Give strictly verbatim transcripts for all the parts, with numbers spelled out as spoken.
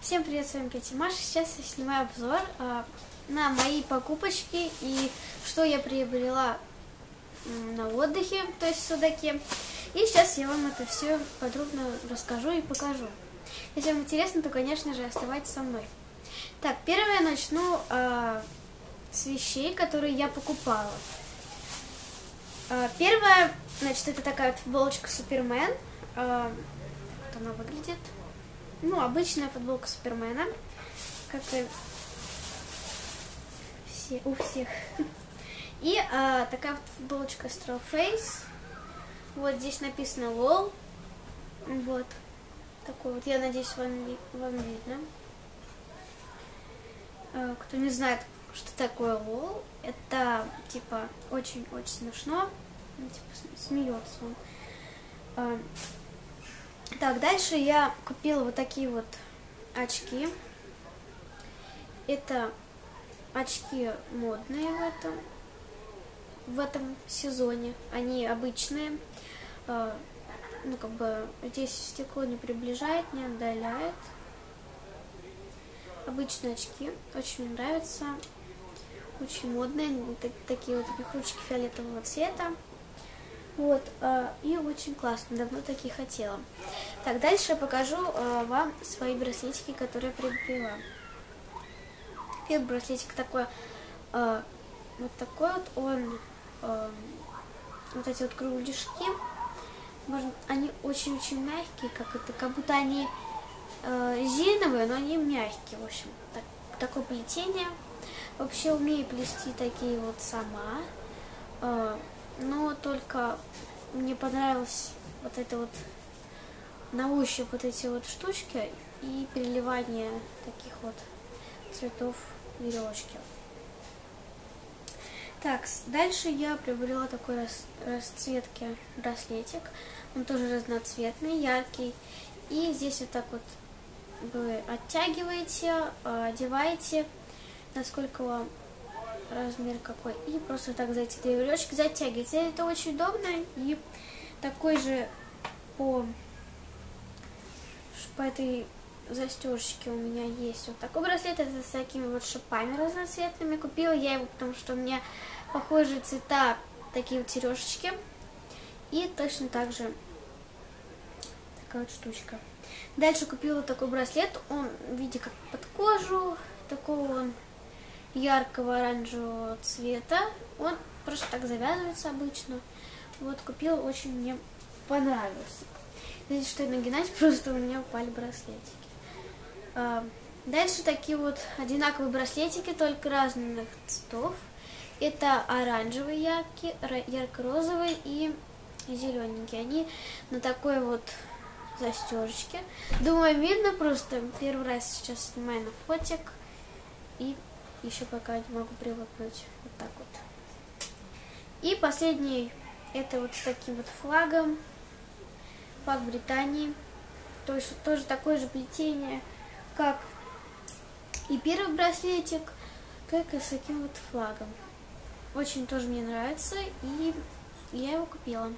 Всем привет, с вами Петя Маша. Сейчас я снимаю обзор а, на мои покупочки и что я приобрела на отдыхе, то есть в Судаке. И сейчас я вам это все подробно расскажу и покажу. Если вам интересно, то, конечно же, оставайтесь со мной. Так, первое я начну а, с вещей, которые я покупала. А, первое, значит, это такая вот футболочка Супермен. А, вот она выглядит. Ну, обычная футболка Супермена, как и все, у всех. И а, такая вот футболочка Straw Face. Вот здесь написано лол. Вот. Такой вот, я надеюсь, вам, вам видно. А, кто не знает, что такое лол, это, типа, очень-очень смешно. Ну, типа, смеется он. А, Так, дальше я купила вот такие вот очки. Это очки модные в этом, в этом сезоне. Они обычные. Ну, как бы, здесь стекло не приближает, не отдаляет. Обычные очки. Очень мне нравятся. Очень модные. Такие вот, у них ручки фиолетового цвета. Вот, э, и очень классно, давно такие хотела. Так, дальше я покажу э, вам свои браслетики, которые я приобрела. Первый браслетик такой, э, вот такой вот, он, э, вот эти вот кругляшки, можно, они очень-очень мягкие, как это, как будто они э, резиновые, но они мягкие, в общем, так, такое плетение. Вообще умею плести такие вот сама. Э, Но только мне понравилось вот это вот на ощупь вот эти вот штучки и переливание таких вот цветов веревочки. Так, дальше я приобрела такой рас, расцветки браслетик. Он тоже разноцветный, яркий. И здесь вот так вот вы оттягиваете, одеваете, насколько вам размер какой, и просто так за эти две веревочки затягиваете. Это очень удобно, и такой же по, по этой застежечке у меня есть вот такой браслет, это с такими вот шипами разноцветными. Купила я его, потому что у меня похожие цвета, такие вот сережечки, и точно так же такая вот штучка. Дальше купила такой браслет, он в виде как под кожу, такого он яркого оранжевого цвета. Он просто так завязывается обычно. Вот, купила, очень мне понравился. Видите, что я нагинать, просто у меня упали браслетики. А, дальше такие вот одинаковые браслетики, только разных цветов. Это оранжевый яркий, ярко-розовый и зелененький. Они на такой вот застежечке. Думаю, видно, просто первый раз сейчас снимаю на фотик. И еще пока не могу привыкнуть. Вот так вот. И последний, это вот с таким вот флагом. Флаг Британии. То есть тоже такое же плетение, как и первый браслетик, только с таким вот флагом. Очень тоже мне нравится, и я его купила.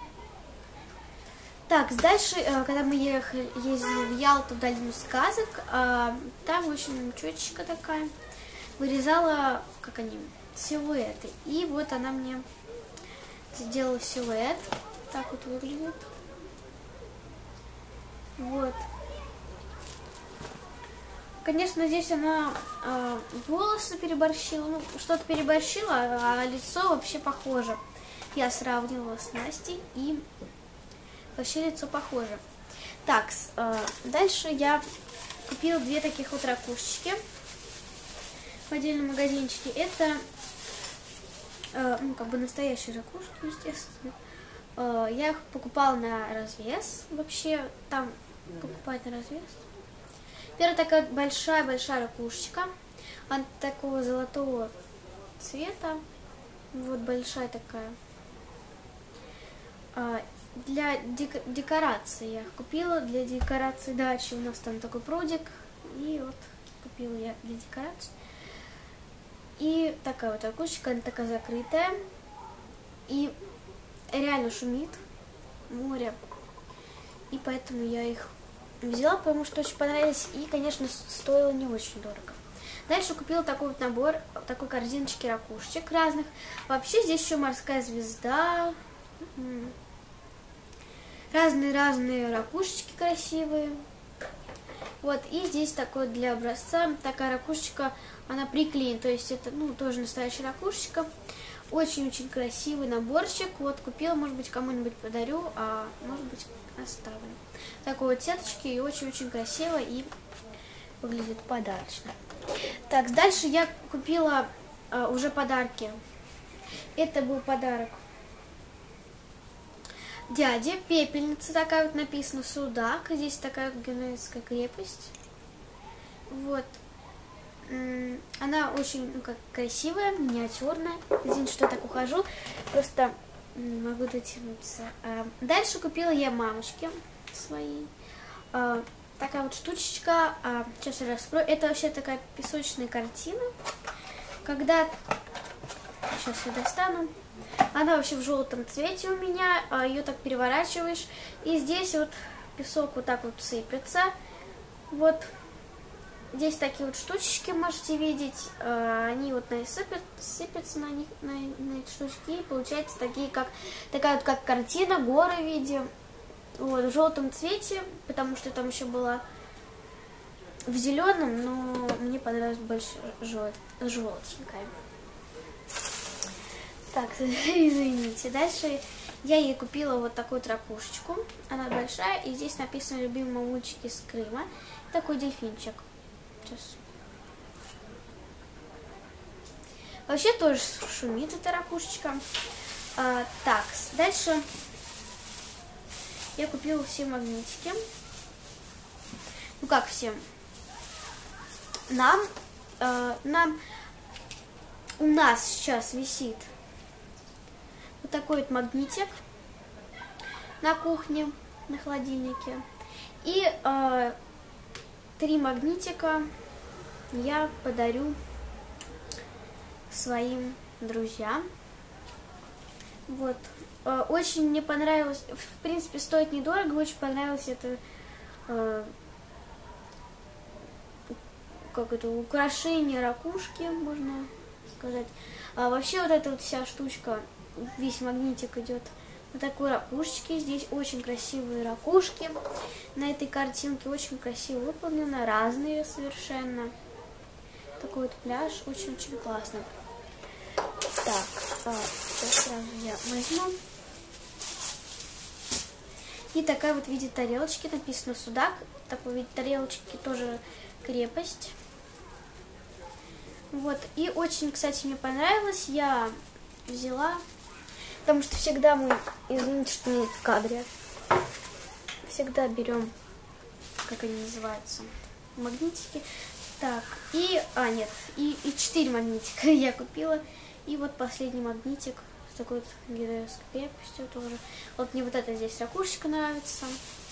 Так, дальше, когда мы ехали, ездили в Ялту, в долину сказок, там, в общем, тетечка такая вырезала, как они, силуэты. И вот она мне сделала силуэт. Так вот выглядит. Вот. Конечно, здесь она э, волосы переборщила, ну, что-то переборщила, а лицо вообще похоже. Я сравнивала с Настей, и вообще лицо похоже. Так, э, дальше я купила две таких вот ракушечки в отдельном магазинчике. Это э, ну, как бы настоящие ракушки, естественно. Э, я их покупала на развес. Вообще там покупать на развес. Первая такая большая-большая ракушечка. Она такого золотого цвета. Вот большая такая. Э, для дек декорации я их купила. Для декорации дачи у нас там такой прудик. И вот купила я для декорации. И такая вот ракушечка, она такая закрытая. И реально шумит море. И поэтому я их взяла, потому что очень понравились, и, конечно, стоило не очень дорого. Дальше купила такой вот набор, такой корзиночки ракушечек разных. Вообще здесь еще морская звезда, разные-разные ракушечки красивые. Вот, и здесь такой для образца, такая ракушечка, она приклеена, то есть это, ну, тоже настоящая ракушечка. Очень-очень красивый наборчик, вот, купила, может быть, кому-нибудь подарю, а может быть, оставлю. Такой вот сеточки, и очень-очень красиво, и выглядит подарочно. Так, дальше я купила а, уже подарки. Это был подарок дяде, пепельница такая вот написано, судак, здесь такая генуэзская крепость. Вот. Она очень, ну, как красивая, миниатюрная. Извините, что я так ухожу, просто не могу дотянуться. Дальше купила я мамочке своей такая вот штучечка. Сейчас я раскрою. Это вообще такая песочная картина. Когда... Сейчас я достану. Она вообще в желтом цвете у меня. Ее так переворачиваешь. И здесь вот песок вот так вот сыпется. Вот. Здесь такие вот штучки можете видеть, они вот сыпят, сыпятся на них, на, на эти штучки, и получается такие, как, такая вот как картина, горы в виде, вот, в желтом цвете, потому что там еще была в зеленом, но мне понравилась больше жел, желтенькая. Так, извините. Дальше я ей купила вот такую вот ракушечку, она большая, и здесь написано «Любимые мамульчики из Крыма», такой дельфинчик. Сейчас. Вообще тоже шумит эта ракушечка. А, так, дальше я купила все магнитики. Ну как всем? Нам, э, нам, у нас сейчас висит вот такой вот магнитик на кухне, на холодильнике. И э, три магнитика я подарю своим друзьям. Вот. Очень мне понравилось, в принципе, стоит недорого, очень понравилось это, э, как это, украшение ракушки, можно сказать. А вообще вот эта вот вся штучка, весь магнитик идет на такой ракушечке. Здесь очень красивые ракушки. На этой картинке очень красиво выполнено, разные совершенно. Такой вот пляж, очень-очень классно. Так, а, сейчас сразу я возьму. И такая вот в виде тарелочки написано «Судак». Такой вид тарелочки тоже крепость. Вот, и очень, кстати, мне понравилось. Я взяла... Потому что всегда мы, извините, что нет в кадре, всегда берем, как они называются, магнитики. Так, и, а нет, и, и четыре магнитика я купила. И вот последний магнитик с такой вот генуэзской крепостью тоже. Вот мне вот эта здесь ракушечка нравится.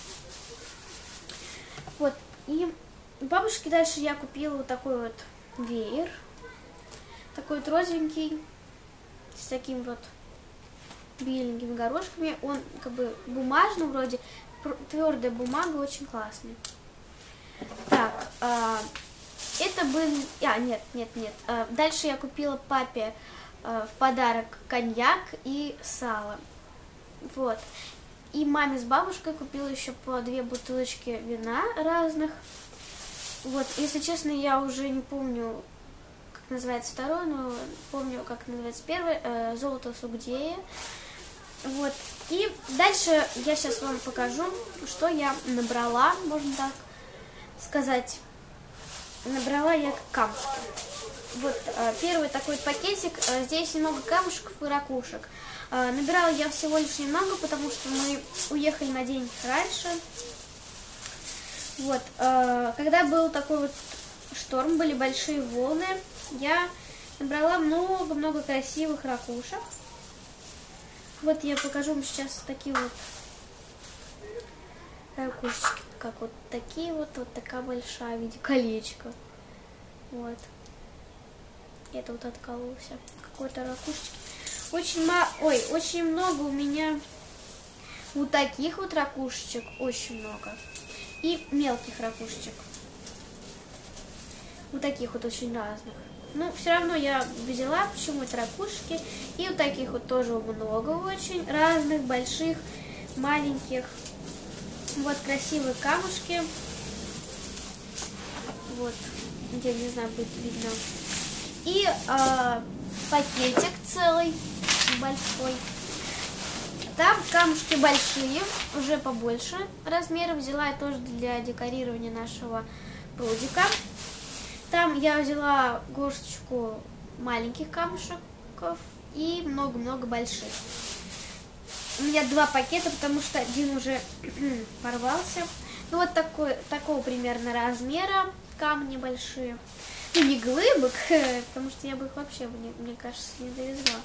Вот, и бабушке дальше я купила вот такой вот веер. Такой вот розовенький, с таким вот беленькими горошками. Он как бы бумажный вроде, твердая бумага, очень классный. Так, а, это был... А, нет, нет, нет. А, дальше я купила папе а, в подарок коньяк и сало. Вот. И маме с бабушкой купила еще по две бутылочки вина разных. Вот, если честно, я уже не помню, как называется второе, но помню, как называется первое. Э, золото Сугдея. Вот. И дальше я сейчас вам покажу, что я набрала, можно так сказать. Набрала я камушки. Вот э, первый такой пакетик. Э, здесь немного камушков и ракушек. Э, набирала я всего лишь немного, потому что мы уехали на день раньше. Вот. Э, когда был такой вот шторм, были большие волны, я набрала много-много красивых ракушек. Вот я покажу вам сейчас такие вот ракушечки, как вот такие вот, вот такая большая в виде колечка. Вот. Это вот откололся какой-то ракушечки. Очень ма... Ой, очень много у меня вот таких вот ракушечек, очень много. и мелких ракушечек. Вот таких вот очень разных. Ну, все равно я взяла почему-то ракушки. И вот таких вот тоже много очень. Разных, больших, маленьких. Вот красивые камушки. Вот. Я не знаю, будет видно. И э, пакетик целый, большой. Там камушки большие, уже побольше размером. Взяла я тоже для декорирования нашего прудика. Там я взяла горсточку маленьких камушков и много-много больших. У меня два пакета, потому что один уже порвался. Ну вот такой, такого примерно размера камни большие. Ну не глыбок, потому что я бы их вообще, мне, мне кажется, не довезла.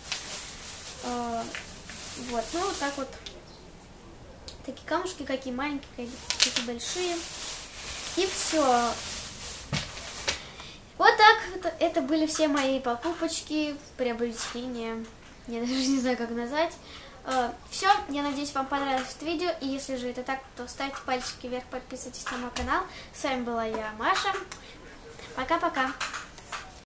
Вот, ну вот так вот. Такие камушки, какие маленькие, какие большие. И все. Вот так, это, это были все мои покупочки, приобретения, я даже не знаю, как назвать. Uh, все, я надеюсь, вам понравилось это видео, и если же это так, то ставьте пальчики вверх, подписывайтесь на мой канал. С вами была я, Маша. Пока-пока.